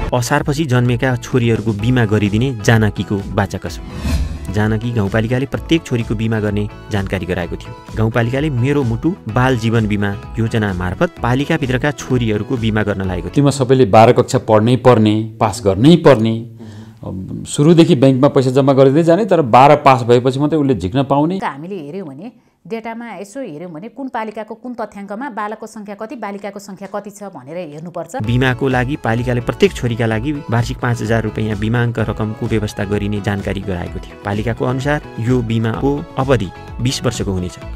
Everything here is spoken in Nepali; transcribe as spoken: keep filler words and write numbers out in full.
असारपछि जन्मेका छोरीहरूको बिमा गरिदिने जानकीको बाचा कसम। जानकी गाउँपालिकाले प्रत्येक छोरीको बिमा गर्ने जानकारी गराएको थियो। गाउँपालिकाले मेरो मुटु बाल जीवन बिमा योजना मार्फत पालिकाभित्रका छोरीहरूको बिमा गर्न लागेको थियो। तिमीमा सबैले बाह्र कक्षा पढ्नै पर्ने, पास गर्नै पर्ने, सुरुदेखि ब्याङ्कमा पैसा जम्मा गरिँदै जाने, तर बाह्र पास भएपछि मात्रै उसले झिक्न पाउने। हामीले हेऱ्यौँ भने डेटामा यसो हेऱ्यौँ भने कुन पालिकाको कुन तथ्याङ्कमा बालकको सङ्ख्या कति, बालिकाको सङ्ख्या कति छ भनेर हेर्नुपर्छ। बिमाको लागि पालिकाले प्रत्येक छोरीका लागि वार्षिक पाँच हजार रुपियाँ बिमाङ्क रकमको व्यवस्था गरिने जानकारी गराएको थियो। पालिकाको अनुसार यो बिमाको अवधि बीस वर्षको हुनेछ।